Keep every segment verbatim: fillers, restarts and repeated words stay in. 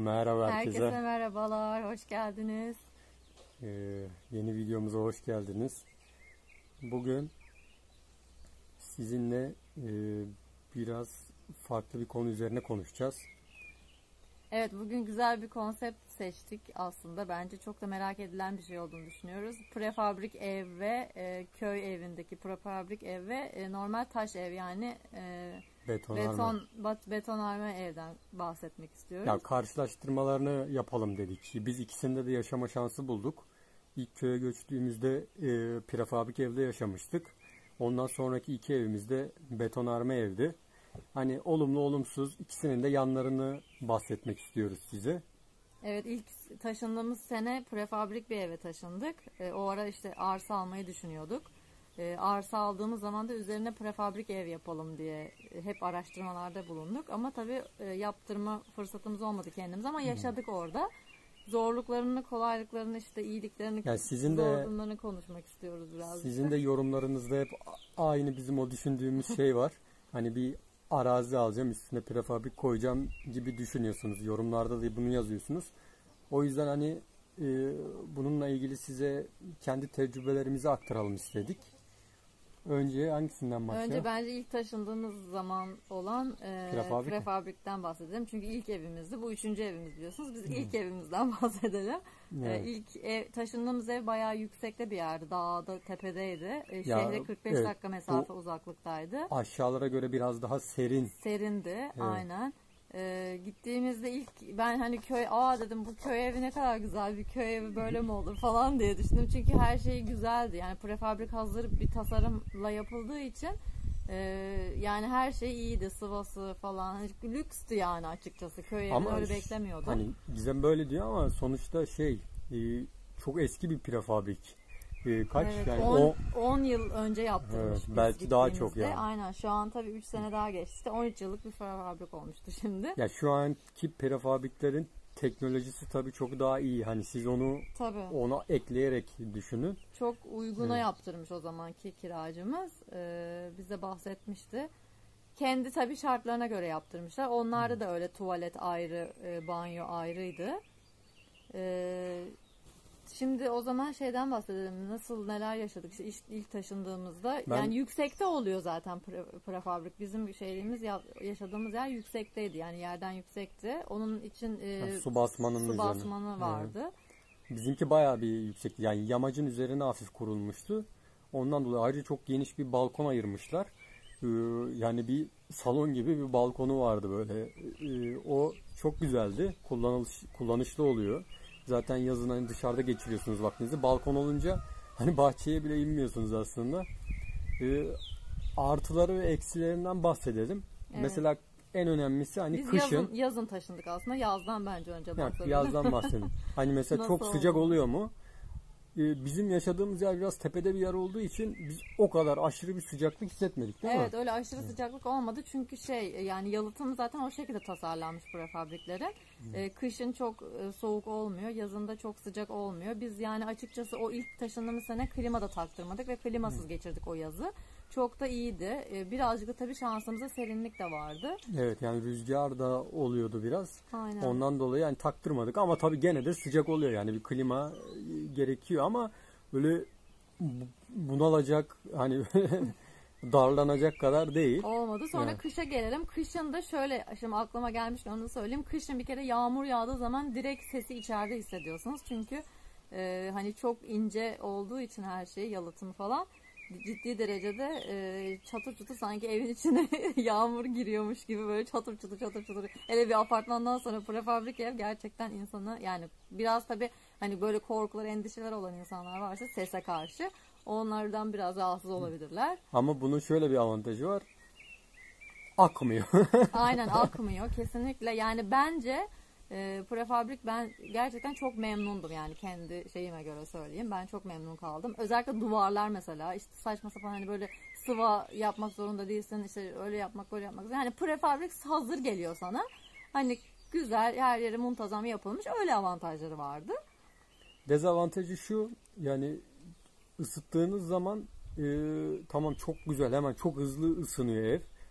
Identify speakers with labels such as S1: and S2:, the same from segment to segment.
S1: Merhaba herkese.
S2: Herkese merhabalar, hoş geldiniz.
S1: Ee, yeni videomuza hoş geldiniz. Bugün sizinle e, biraz farklı bir konu üzerine konuşacağız.
S2: Evet, bugün güzel bir konsept seçtik aslında. Bence çok da merak edilen bir şey olduğunu düşünüyoruz. Prefabrik ev ve e, köy evindeki prefabrik ev ve e, normal taş ev, yani e,
S1: Betonarme.
S2: beton bat, betonarme evden bahsetmek istiyoruz.
S1: Ya karşılaştırmalarını yapalım dedik. Biz ikisinde de yaşama şansı bulduk. İlk köye göçtüğümüzde e, prefabrik evde yaşamıştık. Ondan sonraki iki evimizde betonarme evdi. Hani olumlu olumsuz ikisinin de yanlarını bahsetmek istiyoruz size.
S2: Evet, ilk taşındığımız sene prefabrik bir eve taşındık. E, o ara işte arsa almayı düşünüyorduk. E, arsa aldığımız zaman da üzerine prefabrik ev yapalım diye e, hep araştırmalarda bulunduk. Ama tabii e, yaptırma fırsatımız olmadı kendimiz, ama yaşadık orada. Zorluklarını, kolaylıklarını, işte iyiliklerini,
S1: Yani sizin de
S2: zorluklarını konuşmak istiyoruz biraz.
S1: Sizin de yorumlarınızda hep aynı bizim o düşündüğümüz şey var. Hani bir arazi alacağım, üstüne prefabrik koyacağım gibi düşünüyorsunuz. Yorumlarda da bunu yazıyorsunuz. O yüzden hani e, bununla ilgili size kendi tecrübelerimizi aktaralım istedik. Önce hangisinden başlayalım?
S2: Önce bence ilk taşındığımız zaman olan e,
S1: Prefabrik mi?
S2: prefabrikten bahsedelim. Çünkü ilk evimizdi. Bu üçüncü evimiz biliyorsunuz. Biz ilk evimizden bahsedelim.
S1: Evet.
S2: E, ilk ev, taşındığımız ev bayağı yüksekte bir yerdi. Dağda, tepedeydi. E,
S1: Ya,
S2: şehre kırk beş
S1: evet,
S2: dakika mesafe
S1: bu
S2: uzaklıktaydı.
S1: aşağılara göre biraz daha serin.
S2: Serindi,
S1: Evet.
S2: aynen. E, gittiğimizde ilk ben hani köy, aa dedim, bu köy evi ne kadar güzel, bir köy evi böyle mi olur falan diye düşündüm. Çünkü her şey güzeldi. Yani prefabrik hazır bir tasarımla yapıldığı için e, yani her şey iyiydi, sıvası falan. Hani lükstü yani, açıkçası. Köy evini
S1: Ama
S2: öyle
S1: ş-
S2: beklemiyordum.
S1: hani Gizem böyle diyor ama sonuçta şey e, çok eski bir prefabrik. E, kaç
S2: Evet,
S1: yani
S2: on
S1: o
S2: on yıl önce yaptırmış
S1: Evet,
S2: biz
S1: belki daha çok
S2: gittiğimizde.
S1: yani.
S2: Aynen, şu an tabii üç sene daha geçti. İşte on üç yıllık bir prefabrik olmuştu şimdi.
S1: Ya şu anki prefabriklerin teknolojisi tabii çok daha iyi. Hani siz onu
S2: Tabii.
S1: ona ekleyerek düşünün.
S2: Çok uyguna
S1: Evet.
S2: yaptırmış o zamanki kiracımız. Ee, bize bahsetmişti. Kendi tabii şartlarına göre yaptırmışlar. Onlarda da öyle tuvalet ayrı, e, banyo ayrıydı. Ee, Şimdi o zaman şeyden bahsedelim. Nasıl, neler yaşadık işte ilk, ilk taşındığımızda.
S1: Ben
S2: Yani yüksekte oluyor zaten pre, prefabrik. Bizim şeyimiz, yaşadığımız yer yüksekteydi. Yani yerden yüksekti. Onun için e,
S1: yani su basmanının
S2: su
S1: üzerine.
S2: basmanı vardı.
S1: Evet. Bizimki bayağı bir yüksek. Yani yamacın üzerine hafif kurulmuştu. Ondan dolayı ayrıca çok geniş bir balkon ayırmışlar. Ee, yani bir salon gibi bir balkonu vardı böyle. Ee, o çok güzeldi. Kullanılış, kullanışlı oluyor. Zaten yazın hani dışarıda geçiriyorsunuz vaktinizi. Balkon olunca hani bahçeye bile inmiyorsunuz aslında. Ee, artıları ve eksilerinden bahsedelim.
S2: Evet.
S1: Mesela en önemlisi hani
S2: Biz
S1: kışın.
S2: yazın, yazın taşındık aslında. Yazdan bence önce
S1: Yani
S2: bahsedelim.
S1: yazdan bahsedelim. Hani mesela çok
S2: Nasıl
S1: sıcak
S2: oldu?
S1: oluyor mu? Ee, bizim yaşadığımız yer biraz tepede bir yer olduğu için biz o kadar aşırı bir sıcaklık hissetmedik, değil
S2: Evet,
S1: mi?
S2: öyle aşırı sıcaklık olmadı çünkü şey, yani yalıtım zaten o şekilde tasarlanmış prefabriklerin. Ee, kışın çok e, soğuk olmuyor, yazında çok sıcak olmuyor. Biz yani açıkçası o ilk taşındığımız sene klima da taktırmadık ve klimasız geçirdik o yazı. Çok da iyiydi. Ee, birazcık da tabii şansımıza serinlik de vardı.
S1: Evet, yani rüzgar da oluyordu biraz.
S2: Aynen.
S1: Ondan dolayı yani taktırmadık ama tabii gene de sıcak oluyor, yani bir klima e, gerekiyor ama böyle bu- bunalacak hani darlanacak kadar değil.
S2: Olmadı. Sonra
S1: Evet.
S2: kışa gelelim. Kışın da şöyle, şimdi aklıma gelmişken onu da söyleyeyim. Kışın bir kere yağmur yağdığı zaman direkt sesi içeride hissediyorsunuz. Çünkü e, hani çok ince olduğu için her şey, yalıtım falan, ciddi derecede e, çatır çatır sanki evin içine yağmur giriyormuş gibi, böyle çatır çatır çatır çatır. Hele bir apartmandan sonra prefabrik ev gerçekten insanı, yani biraz tabii hani böyle korkular, endişeler olan insanlar varsa sese karşı, onlardan biraz rahatsız olabilirler.
S1: Ama bunun şöyle bir avantajı var. Akmıyor.
S2: Aynen, akmıyor kesinlikle. Yani bence e, prefabrik, ben gerçekten çok memnundum, yani kendi şeyime göre söyleyeyim. Ben çok memnun kaldım. Özellikle duvarlar mesela, işte saçma sapan, hani böyle sıva yapmak zorunda değilsin, işte öyle yapmak böyle yapmak. Yani prefabrik hazır geliyor sana. Hani güzel, her yeri muntazam yapılmış, öyle avantajları vardı.
S1: Dezavantajı şu, yani ısıttığınız zaman e, tamam çok güzel, hemen çok hızlı ısınıyor ev.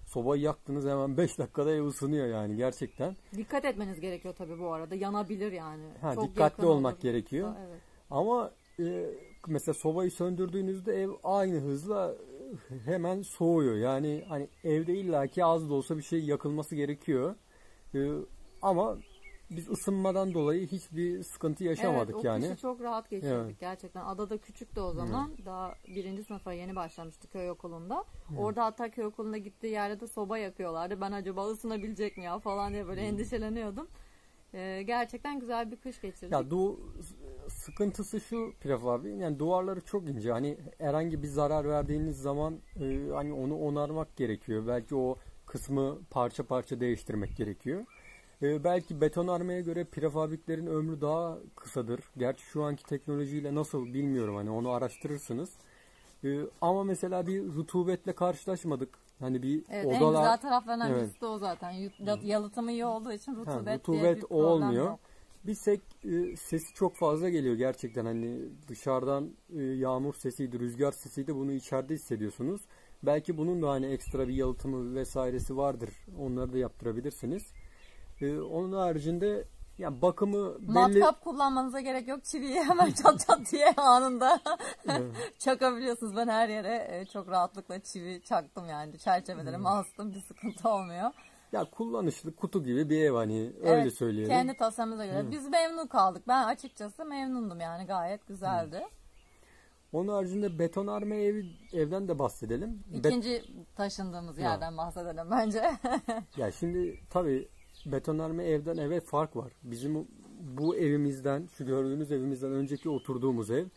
S1: sobayı yaktınız hemen beş dakikada ev ısınıyor yani gerçekten.
S2: Dikkat etmeniz gerekiyor tabii bu arada. Yanabilir yani.
S1: Ha,
S2: Çok
S1: dikkatli olmak
S2: olur.
S1: gerekiyor.
S2: Evet.
S1: Ama e, mesela sobayı söndürdüğünüzde ev aynı hızla hemen soğuyor. Yani hani evde illaki az da olsa bir şey yakılması gerekiyor. E, ama biz ısınmadan dolayı hiçbir sıkıntı yaşamadık
S2: evet, o
S1: yani.
S2: kışı çok rahat geçirdik
S1: Evet.
S2: gerçekten. Adada küçüktü o zaman. Evet. Daha birinci sınıfa yeni başlamıştı köy okulunda. Evet. Orada hatta köy okulunda gittiği yerde de soba yakıyorlardı. Ben acaba ısınabilecek mi ya falan diye böyle hmm. endişeleniyordum. Ee, gerçekten güzel bir kış geçirdik.
S1: Ya du sıkıntısı şu Piraf abi, yani duvarları çok ince. Hani herhangi bir zarar verdiğiniz zaman e, hani onu onarmak gerekiyor. Belki o kısmı parça parça değiştirmek gerekiyor. E, belki betonarmeye göre prefabriklerin ömrü daha kısadır. Gerçi şu anki teknolojiyle nasıl bilmiyorum, hani onu araştırırsınız. E, ama mesela bir rutubetle karşılaşmadık. Hani bir
S2: evet,
S1: odalar...
S2: En güzel taraflarından evet. birisi de o zaten. Yalıtımı iyi olduğu için rutubet,
S1: ha, rutubet
S2: bir
S1: olmuyor.
S2: Yok.
S1: Bir sek e, sesi çok fazla geliyor gerçekten. Hani dışarıdan e, yağmur sesiydi, rüzgar sesiydi, bunu içeride hissediyorsunuz. Belki bunun da hani ekstra bir yalıtımı vesairesi vardır. Onları da yaptırabilirsiniz. E, onun haricinde yani bakımı belli...
S2: Matkap kullanmanıza gerek yok. Çiviyi hemen çat çat diye anında çakabiliyorsunuz. Ben her yere çok rahatlıkla çivi çaktım yani. Çerçevelerimi astım. Bir sıkıntı olmuyor.
S1: Ya kullanışlı kutu gibi bir ev, hani
S2: evet,
S1: öyle söyleyelim.
S2: Kendi tasarımıza göre. Hı. Biz memnun kaldık. Ben açıkçası memnundum yani, gayet güzeldi. Hı.
S1: Onun haricinde betonarme evi, evden de bahsedelim.
S2: İkinci Bet taşındığımız ya. yerden bahsedelim bence.
S1: Ya şimdi tabii betonarme evden eve fark var. Bizim bu evimizden, şu gördüğünüz evimizden önceki oturduğumuz ev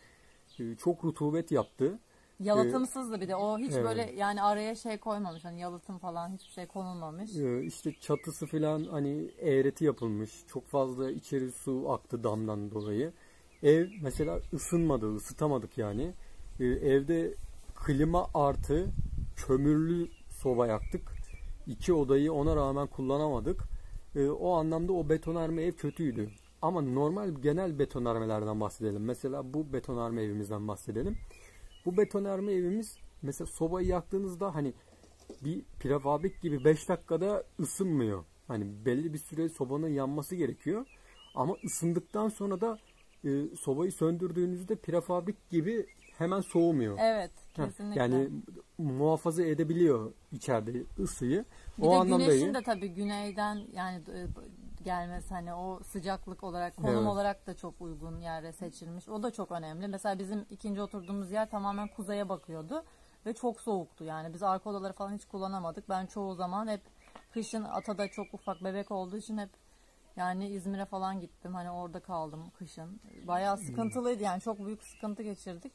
S1: çok rutubet yaptı.
S2: Yalıtımsızdı bir de. O hiç evet. böyle yani araya şey koymamış. Hani yalıtım falan hiçbir şey konulmamış.
S1: Ee, işte çatısı falan hani eğreti yapılmış. Çok fazla içeri su aktı damdan dolayı. Ev mesela ısınmadı, ısıtamadık yani. Ee, evde klima artı kömürlü soba yaktık. İki odayı ona rağmen kullanamadık. Ee, o anlamda o betonarme ev kötüydü. Ama normal genel betonarmelerden bahsedelim. Mesela bu betonarme evimizden bahsedelim. Bu betonarme evimiz mesela sobayı yaktığınızda hani bir prefabrik gibi beş dakikada ısınmıyor. Hani belli bir süre sobanın yanması gerekiyor. Ama ısındıktan sonra da e, sobayı söndürdüğünüzde prefabrik gibi hemen soğumuyor.
S2: Evet, kesinlikle.
S1: Yani muhafaza edebiliyor içeride ısıyı.
S2: Bir o de güneşin iyi. de tabii güneyden yani gelmesi, hani o sıcaklık olarak, konum evet. olarak da çok uygun yerde seçilmiş. O da çok önemli. Mesela bizim ikinci oturduğumuz yer tamamen kuzeye bakıyordu ve çok soğuktu. Yani biz arka odaları falan hiç kullanamadık. Ben çoğu zaman hep kışın Ata'da çok ufak bebek olduğu için hep yani İzmir'e falan gittim. Hani orada kaldım kışın. Bayağı sıkıntılıydı yani, çok büyük sıkıntı geçirdik.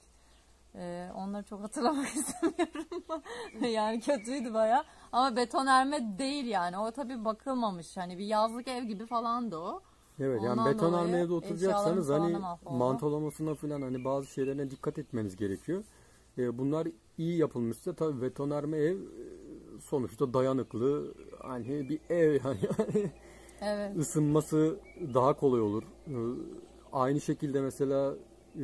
S2: Ee, onları çok hatırlamak istemiyorum. Yani kötüydü bayağı. Ama betonarme değil yani. O tabii bakılmamış. Hani bir yazlık ev gibi falandı o.
S1: Evet, yani betonarme evde oturacaksanız hani mantolamasına falan hani bazı şeylerine dikkat etmeniz gerekiyor. Ee, bunlar iyi yapılmışsa tabii betonarme ev sonuçta dayanıklı hani bir ev yani.
S2: Evet.
S1: Isınması daha kolay olur. Ee, aynı şekilde mesela e,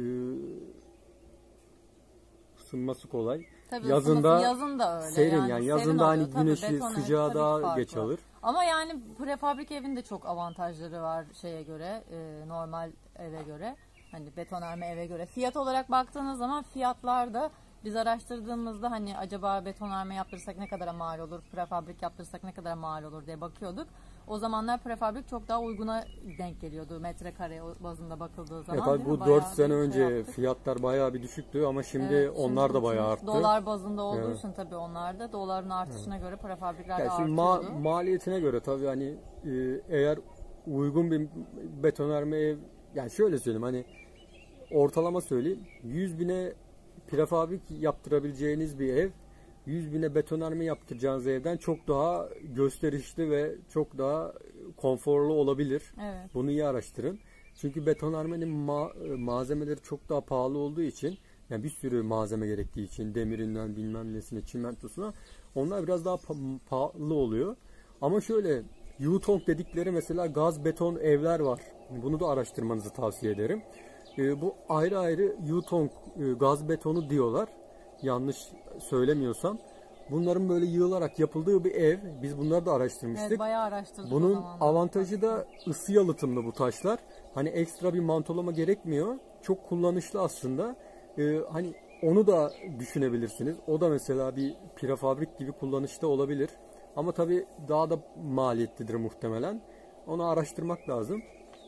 S1: ısınması kolay.
S2: Tabii
S1: yazında
S2: yazın da öyle.
S1: Serin yani,
S2: yani
S1: yazında
S2: serin
S1: hani güneşi sıcağı daha geç alır.
S2: Ama yani prefabrik evin de çok avantajları var şeye göre, e, normal eve göre. Hani betonarme eve göre. Fiyat olarak baktığınız zaman fiyatlar da biz araştırdığımızda hani acaba betonarme yaptırsak ne kadara mal olur, prefabrik yaptırsak ne kadara mal olur diye bakıyorduk. O zamanlar prefabrik çok daha uyguna denk geliyordu metrekare bazında bakıldığı zaman.
S1: Evet, bu dört sene önce yaptık. Fiyatlar bayağı bir düşüktü ama şimdi evet, onlar şimdi da bayağı arttı.
S2: Dolar bazında olduğu evet. için tabii onlar da doların artışına evet. göre prefabrikler
S1: yani
S2: de artıyordu.
S1: Ma- maliyetine göre tabii hani eğer uygun bir betonarme ev, yani şöyle söyleyeyim hani ortalama söyleyeyim, yüz bine prefabrik yaptırabileceğiniz bir ev yüz bine betonarme yaptıracağınız evden çok daha gösterişli ve çok daha konforlu olabilir.
S2: Evet.
S1: Bunu iyi araştırın. Çünkü betonarmenin ma- malzemeleri çok daha pahalı olduğu için, yani bir sürü malzeme gerektiği için, demirinden bilmem nesine, çimentosuna, onlar biraz daha pa- pahalı oluyor. Ama şöyle Yutong dedikleri mesela gaz beton evler var. Bunu da araştırmanızı tavsiye ederim. E, bu ayrı ayrı Yutong e, gaz betonu diyorlar. Yanlış söylemiyorsam. bunların böyle yığılarak yapıldığı bir ev. Biz bunları da araştırmıştık.
S2: Evet, bayağı araştırdık o
S1: Bunun
S2: zamanlar.
S1: avantajı da ısı yalıtımlı bu taşlar. Hani ekstra bir mantolama gerekmiyor. Çok kullanışlı aslında. Ee, hani onu da düşünebilirsiniz. O da mesela bir prefabrik gibi kullanışta olabilir. Ama tabii daha da maliyetlidir muhtemelen. Onu araştırmak lazım.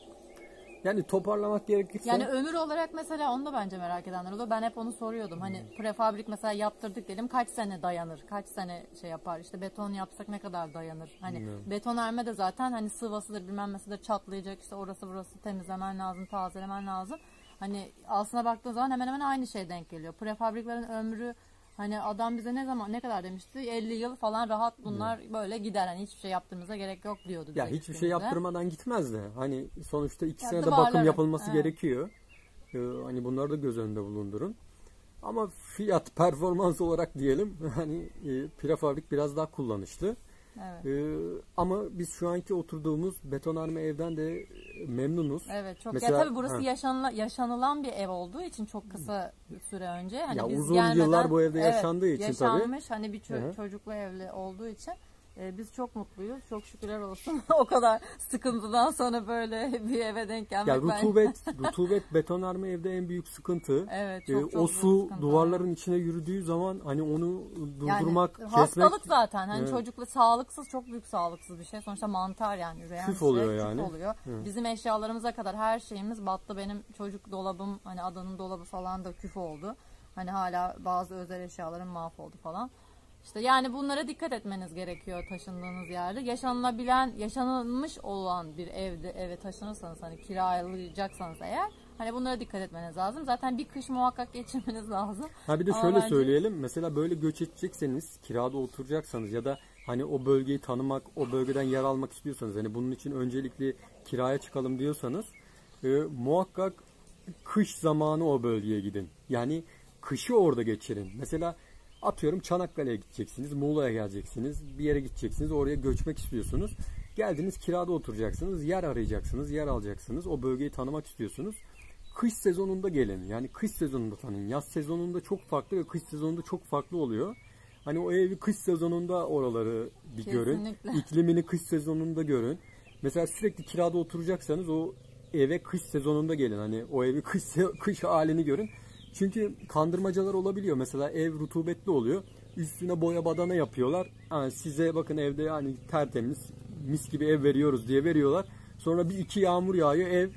S1: Yani toparlamak gerekirse...
S2: Yani ömür olarak mesela onu da bence merak edenler olur. Ben hep onu soruyordum. Hani prefabrik mesela yaptırdık diyelim, kaç sene dayanır? Kaç sene şey yapar? İşte beton yapsak ne kadar dayanır? Hani hmm. betonarme de zaten hani sıvasıdır bilmem nesidir, çatlayacak, işte orası burası temizlemen lazım, tazelemen lazım. Hani aslına baktığın zaman hemen hemen aynı şey denk geliyor. Prefabriklerin ömrü, hani adam bize ne zaman ne kadar demişti? elli yıl falan rahat bunlar hmm. böyle gider. Hani hiçbir şey yaptığımıza gerek yok diyordu.
S1: Ya hiçbir şey yaptırmadan gitmez de. Hani sonuçta iki
S2: ya
S1: senede bakım yapılması evet. gerekiyor. Ee, hani bunları da göz önünde bulundurun. Ama fiyat performans olarak diyelim hani e, prefabrik biraz daha kullanışlı. Evet. Ee, ama biz şu anki oturduğumuz betonarme evden de memnunuz.
S2: Evet, çok. Mesela, ya tabii burası yaşanılan, yaşanılan bir ev olduğu için çok kısa süre önce. Hani
S1: ya
S2: biz
S1: uzun
S2: gelmeden,
S1: yıllar bu evde
S2: evet,
S1: yaşandığı için
S2: yaşanmış,
S1: tabii.
S2: Hani bir ço- çocuklu evli olduğu için e, biz çok mutluyuz. Çok şükürler olsun. O kadar sıkıntıdan sonra böyle bir eve denk gelmek.
S1: Ya rutubet, rutubet betonarme evde en büyük sıkıntı.
S2: Evet, çok,
S1: ee,
S2: çok
S1: o su
S2: sıkıntı.
S1: duvarların içine yürüdüğü zaman hani onu durdurmak,
S2: yani,
S1: kesmek.
S2: Hastalık zaten. Hani
S1: evet.
S2: çocukla sağlıksız, çok büyük sağlıksız bir şey. Sonuçta mantar yani. Üreyen
S1: küf
S2: şey,
S1: oluyor
S2: küf
S1: yani.
S2: oluyor.
S1: Evet.
S2: Bizim eşyalarımıza kadar her şeyimiz battı. Benim çocuk dolabım, hani adanın dolabı falan da küf oldu. Hani hala bazı özel eşyalarım mahvoldu falan. İşte yani bunlara dikkat etmeniz gerekiyor taşındığınız yerde. Yaşanılabilen, yaşanılmış olan bir evde eve taşınırsanız, hani kiralayacaksanız eğer, hani bunlara dikkat etmeniz lazım. Zaten bir kış muhakkak geçirmeniz lazım.
S1: Ha bir de
S2: Ama
S1: şöyle
S2: bence...
S1: söyleyelim. Mesela böyle göç edecekseniz, kirada oturacaksanız ya da hani o bölgeyi tanımak, o bölgeden yer almak istiyorsanız, hani bunun için öncelikli kiraya çıkalım diyorsanız e, muhakkak kış zamanı o bölgeye gidin. Yani kışı orada geçirin. Mesela atıyorum Çanakkale'ye gideceksiniz, Muğla'ya geleceksiniz, bir yere gideceksiniz, oraya göçmek istiyorsunuz. Geldiniz, kirada oturacaksınız, yer arayacaksınız, yer alacaksınız, o bölgeyi tanımak istiyorsunuz. Kış sezonunda gelin, yani kış sezonunda tanıyın. Yaz sezonunda çok farklı ve kış sezonunda çok farklı oluyor. Hani o evi kış sezonunda oraları bir
S2: Kesinlikle.
S1: görün, iklimini kış sezonunda görün. Mesela sürekli kirada oturacaksanız o eve kış sezonunda gelin, hani o evi kış, kış halini görün. Çünkü kandırmacalar olabiliyor. Mesela ev rutubetli oluyor. Üstüne boya badana yapıyorlar. Yani size bakın evde yani tertemiz, mis gibi ev veriyoruz diye veriyorlar. Sonra bir iki yağmur yağıyor, ev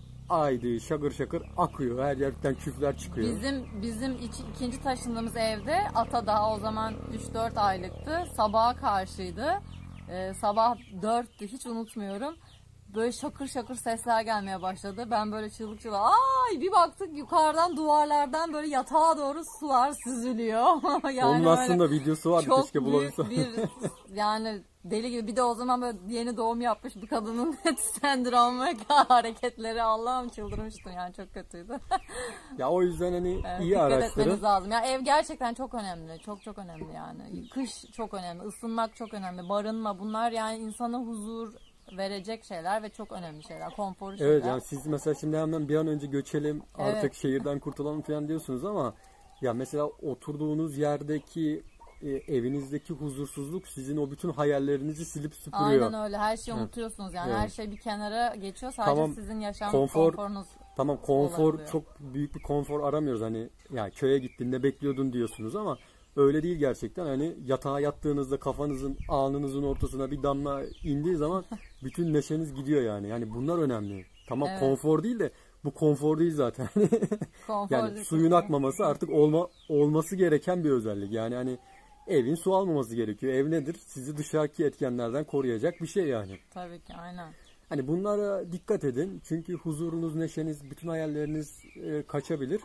S1: aydı şakır şakır akıyor. Her yerden küfler çıkıyor.
S2: Bizim bizim iç, ikinci taşındığımız evde ata daha o zaman üç dört aylıktı. Sabaha karşıydı. Ee, sabah dörttü, hiç unutmuyorum. Böyle şakır şakır sesler gelmeye başladı. Ben böyle çığlık çığlık, ay bir baktık yukarıdan duvarlardan böyle yatağa doğru sular süzülüyor.
S1: Yani onun aslında videosu var, keşke bulabilsem.
S2: Bir yani deli gibi, bir de o zaman böyle yeni doğum yapmış bir kadının sendromu hareketleri, Allah'ım çıldırmıştım yani, çok kötüydü.
S1: Ya o yüzden hani
S2: evet,
S1: iyi araştırın. Dikkat etmeniz
S2: lazım. Ya ev gerçekten çok önemli. Çok çok önemli yani. Kış çok önemli. Isınmak çok önemli. Barınma, bunlar yani insana huzur verecek şeyler ve çok önemli şeyler, konforu şeyler.
S1: Evet yani siz mesela şimdi hemen bir an önce göçelim artık, evet, şehirden kurtulalım falan diyorsunuz ama ya mesela oturduğunuz yerdeki e, evinizdeki huzursuzluk sizin o bütün hayallerinizi silip süpürüyor.
S2: Aynen öyle, her şeyi unutuyorsunuz yani, evet, her şey bir kenara geçiyor, sadece tamam, sizin yaşam
S1: konfor,
S2: konforunuz.
S1: Tamam konfor olabiliyor. Çok büyük bir konfor aramıyoruz, hani ya köye gittin ne bekliyordun diyorsunuz ama öyle değil gerçekten. Hani yatağa yattığınızda kafanızın, alnınızın ortasına bir damla indiği zaman bütün neşeniz gidiyor yani. Yani bunlar önemli. Tamam, evet, konfor değil de bu konfor değil zaten.
S2: Konfor
S1: yani
S2: değil,
S1: suyun akmaması artık olma olması gereken bir özellik. Yani hani evin su almaması gerekiyor. Ev nedir? Sizi dışarıki etkenlerden koruyacak bir şey yani.
S2: Tabii ki, aynen.
S1: Hani bunlara dikkat edin. Çünkü huzurunuz, neşeniz, bütün hayalleriniz e, kaçabilir.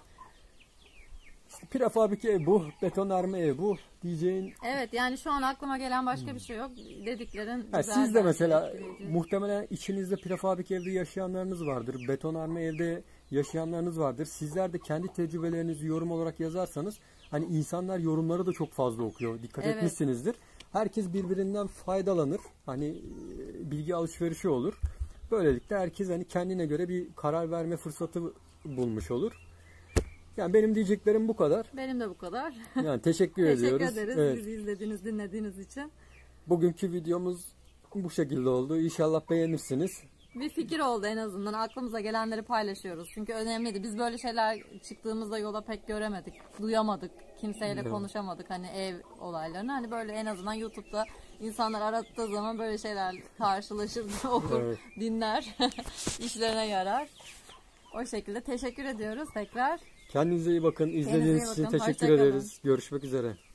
S1: İşte prefabrik ev bu, betonarme ev bu diyeceğin.
S2: Evet yani şu an aklıma gelen başka bir şey yok. Dediklerin
S1: ha,
S2: güzel.
S1: Siz de mesela muhtemelen içinizde prefabrik evde yaşayanlarınız vardır. Betonarme evde yaşayanlarınız vardır. Sizler de kendi tecrübelerinizi yorum olarak yazarsanız, hani insanlar yorumları da çok fazla okuyor. Dikkat evet, etmişsinizdir. Herkes birbirinden faydalanır. Hani bilgi alışverişi olur. Böylelikle herkes hani kendine göre bir karar verme fırsatı bulmuş olur. Yani benim diyeceklerim bu kadar.
S2: Benim de bu kadar.
S1: Yani teşekkür
S2: Teşekkür
S1: ediyoruz.
S2: ederiz
S1: Evet.
S2: bizi izlediğiniz, dinlediğiniz için.
S1: Bugünkü videomuz bu şekilde oldu. İnşallah beğenirsiniz.
S2: Bir fikir oldu en azından. Aklımıza gelenleri paylaşıyoruz. Çünkü önemliydi. Biz böyle şeyler çıktığımızda yola pek göremedik. Duyamadık. Kimseyle
S1: Evet.
S2: konuşamadık. Hani ev olaylarını. Hani böyle en azından YouTube'da insanlar arattığı zaman böyle şeyler karşılaşır, okur,
S1: Evet.
S2: dinler. İşlerine yarar. O şekilde teşekkür ediyoruz tekrar.
S1: Kendinize iyi bakın.
S2: iyi
S1: İzlediğiniz için
S2: bakın.
S1: teşekkür
S2: Hoşça kalın.
S1: ederiz. Görüşmek üzere.